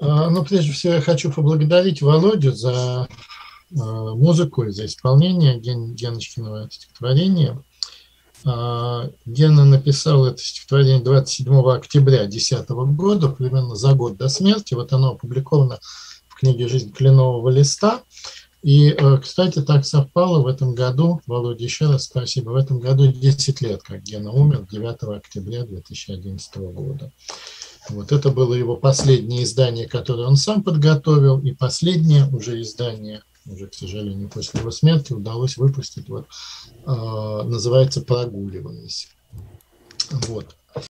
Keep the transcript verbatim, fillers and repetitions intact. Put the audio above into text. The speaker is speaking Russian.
Ну, прежде всего, я хочу поблагодарить Володю за музыку и за исполнение Ген, Геночкиного стихотворения. Гена написал это стихотворение двадцать седьмого октября две тысячи десятого года, примерно за год до смерти. Вот оно опубликовано в книге «Жизнь кленового листа». И, кстати, так совпало в этом году, Володя, еще раз спасибо, в этом году десять лет, как Гена умер, девятого октября две тысячи одиннадцатого года. Вот это было его последнее издание, которое он сам подготовил, и последнее уже издание, уже, к сожалению, после его смерти удалось выпустить, вот, э, называется «Прогуливаясь». Вот.